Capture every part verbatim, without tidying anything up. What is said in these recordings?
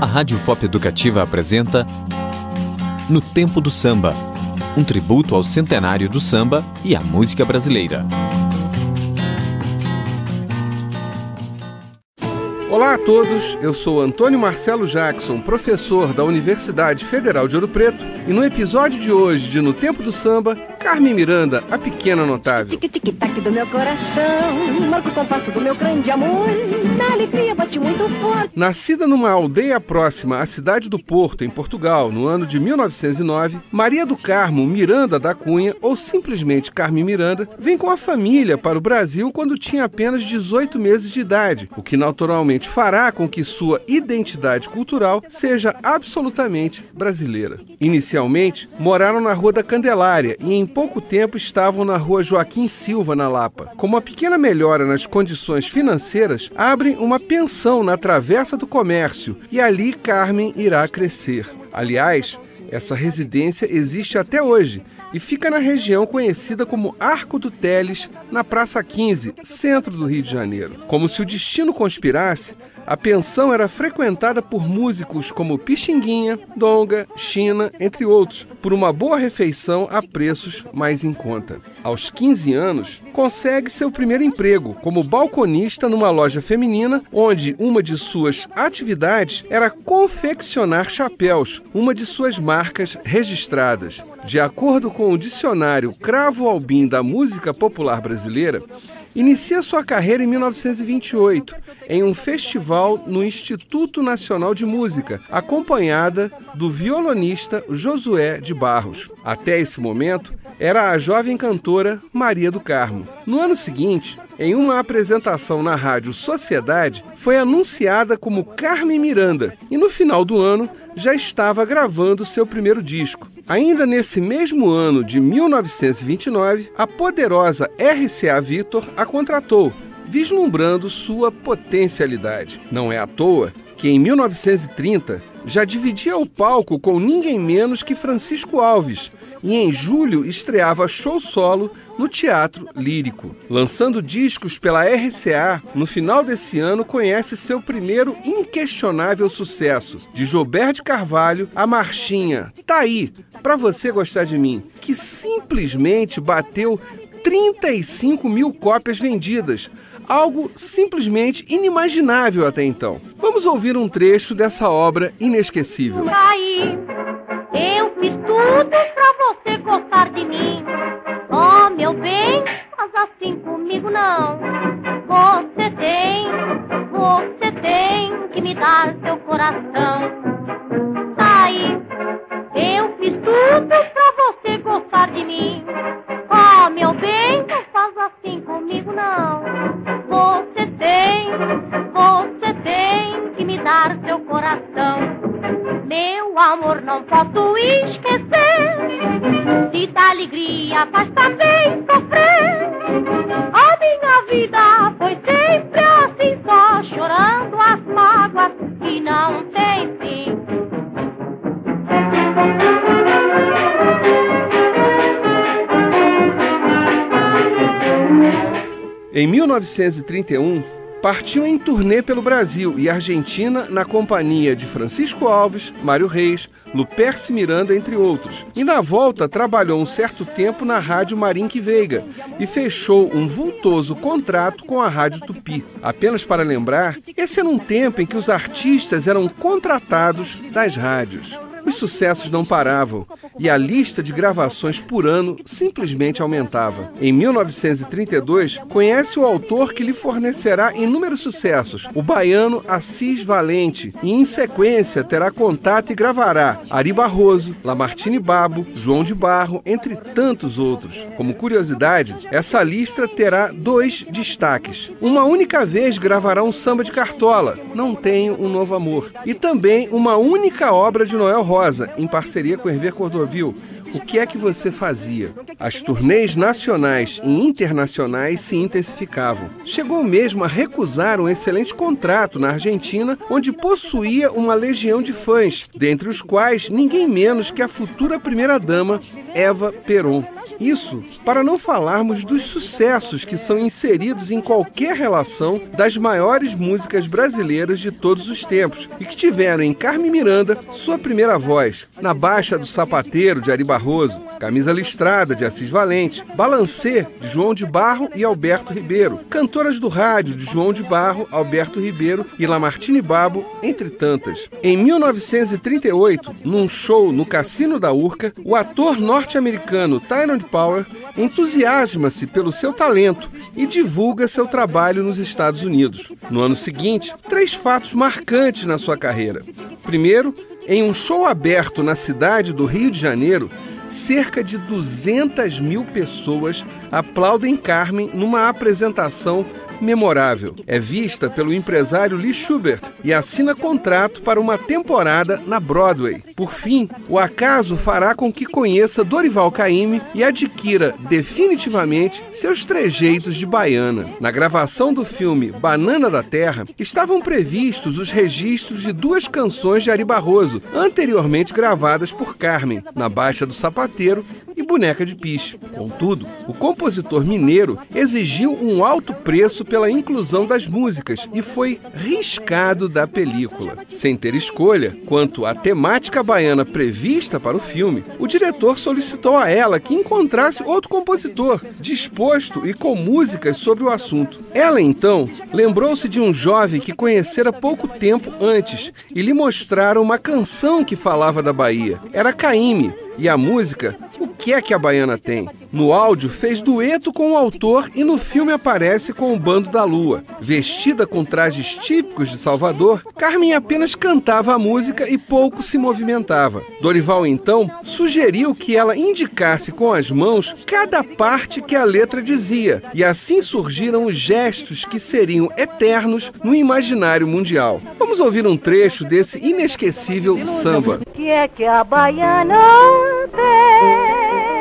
A Rádio F O P Educativa apresenta No Tempo do Samba, um tributo ao centenário do samba e à música brasileira. Olá a todos, eu sou Antônio Marcelo Jackson, professor da Universidade Federal de Ouro Preto, e no episódio de hoje de No Tempo do Samba, Carmen Miranda, a Pequena Notável. Tic-tic-tac do meu coração, marca o compasso do meu grande amor, na alegria bate muito forte. Nascida numa aldeia próxima à cidade do Porto, em Portugal, no ano de mil novecentos e nove, Maria do Carmo Miranda da Cunha, ou simplesmente Carmen Miranda, vem com a família para o Brasil quando tinha apenas dezoito meses de idade, o que naturalmente fará com que sua identidade cultural seja absolutamente brasileira. Inicialmente, moraram na Rua da Candelária e em pouco tempo estavam na Rua Joaquim Silva, na Lapa. Com uma pequena melhora nas condições financeiras, abrem uma pensão na Travessa do Comércio e ali Carmen irá crescer. Aliás, essa residência existe até hoje e fica na região conhecida como Arco do Teles, na Praça quinze, centro do Rio de Janeiro. Como se o destino conspirasse, a pensão era frequentada por músicos como Pixinguinha, Donga, China, entre outros, por uma boa refeição a preços mais em conta. Aos quinze anos, consegue seu primeiro emprego como balconista numa loja feminina, onde uma de suas atividades era confeccionar chapéus, uma de suas marcas registradas. De acordo com o dicionário Cravo Albim da música popular brasileira, inicia sua carreira em mil novecentos e vinte e oito, em um festival no Instituto Nacional de Música, acompanhada do violonista Josué de Barros. Até esse momento, era a jovem cantora Maria do Carmo. No ano seguinte, em uma apresentação na rádio Sociedade, foi anunciada como Carmen Miranda e no final do ano já estava gravando seu primeiro disco. Ainda nesse mesmo ano de mil novecentos e vinte e nove, a poderosa R C A Victor a contratou, vislumbrando sua potencialidade. Não é à toa que em mil novecentos e trinta já dividia o palco com ninguém menos que Francisco Alves, e em julho estreava show solo no Teatro Lírico. Lançando discos pela R C A, no final desse ano conhece seu primeiro inquestionável sucesso, de Gilberto de Carvalho, a marchinha Tá Aí, Pra Você Gostar de Mim, que simplesmente bateu trinta e cinco mil cópias vendidas, algo simplesmente inimaginável até então. Vamos ouvir um trecho dessa obra inesquecível. Tá aí, eu fiz tudo pra você gostar de mim. Oh, meu bem, faz assim comigo não. Você tem, você tem que me dar seu coração. Tá aí, eu fiz tudo pra você gostar de mim. Oh, meu bem, não faz assim comigo não. Você tem, você tem que me dar seu coração. Meu amor, não posso esquecer. Se dá alegria, faz também sofrer. A minha vida foi sempre assim, só chorando as mágoas que não tem fim. Em mil novecentos e trinta e um, partiu em turnê pelo Brasil e Argentina na companhia de Francisco Alves, Mário Reis, Luperce Miranda, entre outros. E na volta trabalhou um certo tempo na Rádio Marinque Veiga e fechou um vultoso contrato com a Rádio Tupi. Apenas para lembrar, esse era um tempo em que os artistas eram contratados das rádios. Os sucessos não paravam e a lista de gravações por ano simplesmente aumentava. Em mil novecentos e trinta e dois, conhece o autor que lhe fornecerá inúmeros sucessos, o baiano Assis Valente, e em sequência terá contato e gravará Ari Barroso, Lamartine Babo, João de Barro, entre tantos outros. Como curiosidade, essa lista terá dois destaques. Uma única vez gravará um samba de Cartola, Não Tenho um Novo Amor, e também uma única obra de Noel Rosa, em parceria com Hervé Cordovil, O Que É Que Você Fazia. As turnês nacionais e internacionais se intensificavam. Chegou mesmo a recusar um excelente contrato na Argentina, onde possuía uma legião de fãs, dentre os quais ninguém menos que a futura primeira-dama Eva Perón. Isso para não falarmos dos sucessos que são inseridos em qualquer relação das maiores músicas brasileiras de todos os tempos e que tiveram em Carmen Miranda sua primeira voz, na Baixa do Sapateiro, de Ari Barroso, Camisa Listrada, de Assis Valente, Balancê, de João de Barro e Alberto Ribeiro, Cantoras do Rádio, de João de Barro, Alberto Ribeiro e Lamartine Babo, entre tantas. Em mil novecentos e trinta e oito, num show no Cassino da Urca, o ator norte-americano Tyrone Power entusiasma-se pelo seu talento e divulga seu trabalho nos Estados Unidos. No ano seguinte, três fatos marcantes na sua carreira. Primeiro, em um show aberto na cidade do Rio de Janeiro, cerca de duzentas mil pessoas aplaudem Carmen numa apresentação memorável. É vista pelo empresário Lee Schubert e assina contrato para uma temporada na Broadway. Por fim, o acaso fará com que conheça Dorival Caymmi e adquira definitivamente seus trejeitos de baiana. Na gravação do filme Banana da Terra, estavam previstos os registros de duas canções de Ari Barroso, anteriormente gravadas por Carmen, Na Baixa do Sapateiro e Boneca de Piche. Contudo, o compositor mineiro exigiu um alto preço pela inclusão das músicas e foi riscado da película. Sem ter escolha quanto à temática baiana prevista para o filme, o diretor solicitou a ela que encontrasse outro compositor, disposto e com músicas sobre o assunto. Ela, então, lembrou-se de um jovem que conhecera pouco tempo antes e lhe mostraram uma canção que falava da Bahia. Era Caymmi, e a música O Que É Que a Baiana Tem? No áudio fez dueto com o autor e no filme aparece com o Bando da Lua. Vestida com trajes típicos de Salvador, Carmen apenas cantava a música e pouco se movimentava. Dorival, então, sugeriu que ela indicasse com as mãos cada parte que a letra dizia, e assim surgiram os gestos que seriam eternos no imaginário mundial. Vamos ouvir um trecho desse inesquecível samba. O que é que a baiana tem?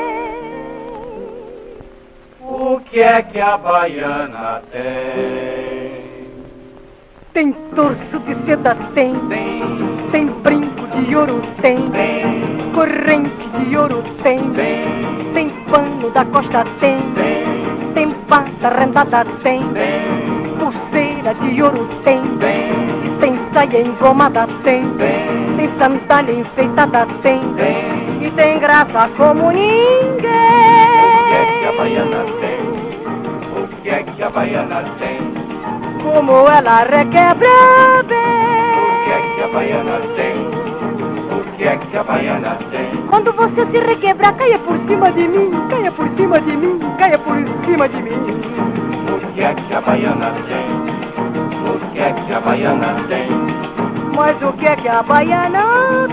O que é que a baiana tem? Tem torso de seda, tem, Tem, tem brinco de ouro, tem, tem, corrente de ouro, tem, tem, tem pano da costa, tem, tem, tem bata rendada, tem, tem, pulseira de ouro, tem, tem, tem saia engomada, tem, tem, tem sandália enfeitada, tem, tem. e tem graça como ninguém. O que é que a baiana tem? O que é que a baiana tem? Como ela requebra O que bem. é que a baiana tem? O que é que a baiana tem? Quando você se requebrar, caia por cima de mim, caia por cima de mim, caia por cima de mim. O que é que a baiana tem? O que é que a baiana tem? Mas o que é que a baiana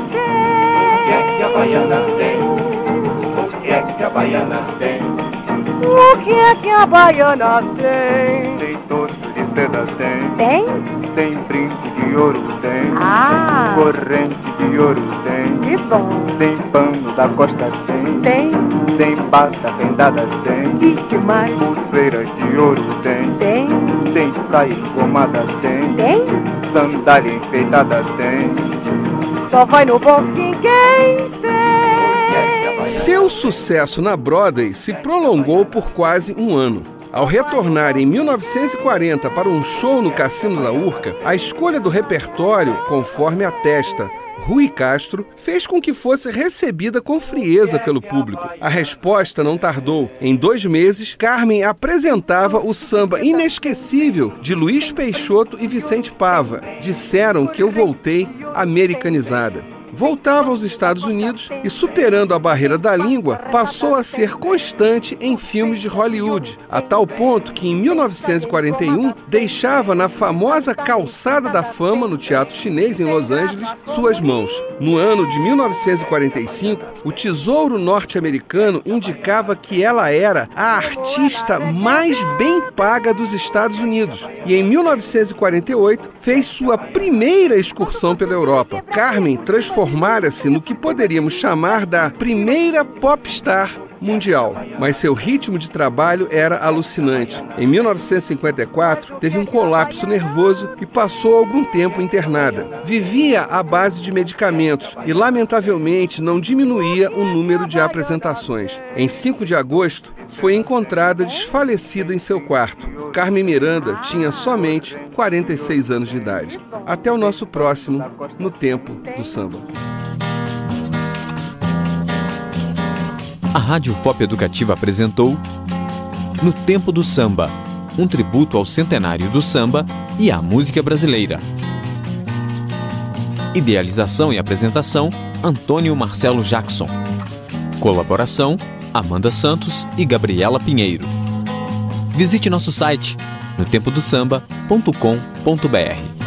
O que é que a tem? baiana tem? O que é que a baiana tem? O que é que a baiana tem? Tem torso de seda, tem. Tem? Tem brinco de ouro, tem. Ah, Corrente de ouro, tem. que bom. Tem pano da costa, tem. Tem? Tem bata rendada, tem. E que mais? Pulseira de ouro, tem. Tem? Tem saia engomada, tem. Tem? Sandália enfeitada, tem. Só vai no bom fim quem tem. Seu sucesso na Broadway se prolongou por quase um ano. Ao retornar em mil novecentos e quarenta para um show no Cassino da Urca, a escolha do repertório, conforme atesta Rui Castro, fez com que fosse recebida com frieza pelo público. A resposta não tardou. Em dois meses, Carmen apresentava o samba inesquecível de Luiz Peixoto e Vicente Pava. Disseram que eu voltei americanizada. Voltava aos Estados Unidos e, superando a barreira da língua, passou a ser constante em filmes de Hollywood, a tal ponto que, em mil novecentos e quarenta e um, deixava na famosa Calçada da Fama, no Teatro Chinês, em Los Angeles, suas mãos. No ano de mil novecentos e quarenta e cinco, o Tesouro norte-americano indicava que ela era a artista mais bem paga dos Estados Unidos e, em mil novecentos e quarenta e oito, fez sua primeira excursão pela Europa. Carmen transformara-se no que poderíamos chamar da primeira popstar mundial, mas seu ritmo de trabalho era alucinante. Em mil novecentos e cinquenta e quatro, teve um colapso nervoso e passou algum tempo internada. Vivia à base de medicamentos e, lamentavelmente, não diminuía o número de apresentações. Em cinco de agosto, foi encontrada desfalecida em seu quarto. Carmen Miranda tinha somente quarenta e seis anos de idade. Até o nosso próximo No Tempo do Samba. A Rádio F O P Educativa apresentou No Tempo do Samba, um tributo ao centenário do samba e à música brasileira. Idealização e apresentação, Antônio Marcelo Jackson. Colaboração, Amanda Santos e Gabriela Pinheiro. Visite nosso site no tempo do samba ponto com ponto br.